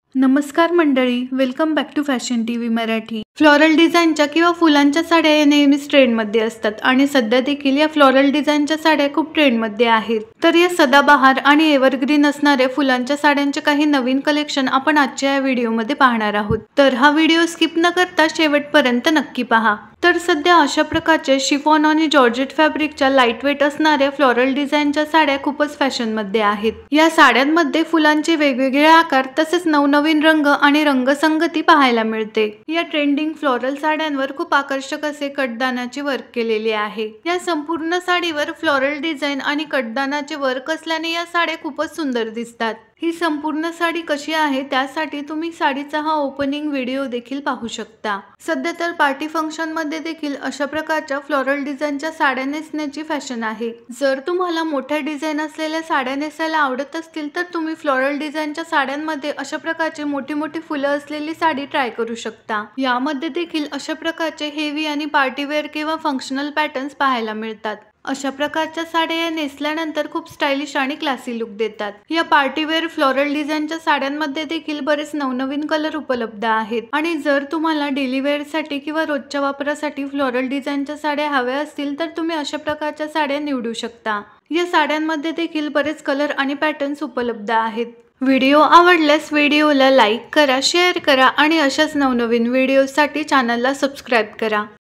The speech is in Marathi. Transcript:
नमस्कार मंडळी, welcome back to fashion TV Marathi. Floral डिझाईनच्या किंवा फुलांच्या साड्या या नेहमीच ट्रेंडमध्ये असतात आणि सध्या देखील या फ्लोरल डिझाईनच्या साड्या खूप ट्रेंडमध्ये आहेत। तर या सदाबहार आणि एव्हरग्रीन असणाऱ्या फुलांच्या साड्यांचे काही नवीन कलेक्शन आपण आजच्या या व्हिडिओमध्ये पाहणार आहोत। तर हा व्हिडिओ स्किप न करता शेवटपर्यंत नक्की पहा। तर सध्या अशा प्रकारचे शिफॉन आणि जॉर्जेट फॅब्रिकच्या लाईट वेट असणाऱ्या फ्लोरल डिझाईनच्या साड्या खूपच फॅशनमध्ये आहेत। या साड्यांमध्ये फुलांचे वेगवेगळे आकार तसेच नवनवीन रंग आणि रंगसंगती पाहायला मिळते। या ट्रेंडिंग फ्लोरल साड्यांवर खूप आकर्षक असे कटदानाचे वर्क केलेले आहे। या संपूर्ण साडीवर फ्लोरल डिझाईन आणि कटदानाचे वर्क असल्याने या साड्या खूपच सुंदर दिसतात। ही संपूर्ण साडी कशी आहे त्यासाठी तुम्ही साडीचा हा ओपनिंग व्हिडिओ देखील पाहू शकता। सध्या तर पार्टी फंक्शन मध्ये देखील अशा प्रकारच्या फ्लोरल डिझाईनच्या साड्या नेसण्याची फॅशन आहे। जर तुम्हाला मोठ्या डिझाईन असलेल्या साड्या नेसायला आवडत असतील तर तुम्ही फ्लोरल डिझाईनच्या साड्यांमध्ये अशा प्रकारचे मोठी मोठी फुलं असलेली साडी ट्राय करू शकता। यामध्ये देखील अशा प्रकारचे हेवी आणि पार्टीवेअर किंवा फंक्शनल पॅटर्न्स पाहायला मिळतात। अशा प्रकारच्या साड्या या नेसल्यानंतर खूप स्टायलिश आणि क्लासी लुक देतात। या पार्टीवेअर फ्लोरल डिझाईनच्या साड्यांमध्ये देखील बरेच नवनवीन कलर उपलब्ध आहेत आणि जर तुम्हाला डेली वेअर साठी किंवा रोजच्या वापरासाठी फ्लोरल डिझाईनच्या साड्या हव्या असतील तर तुम्ही अशा प्रकारच्या साड्या निवडू शकता। या साड्यांमध्ये देखील बरेच कलर आणि पॅटर्न्स उपलब्ध आहेत। व्हिडिओ आवडल्यास व्हिडिओला लाईक करा, शेअर करा आणि अशाच नवनवीन व्हिडिओसाठी चॅनलला सबस्क्राईब करा।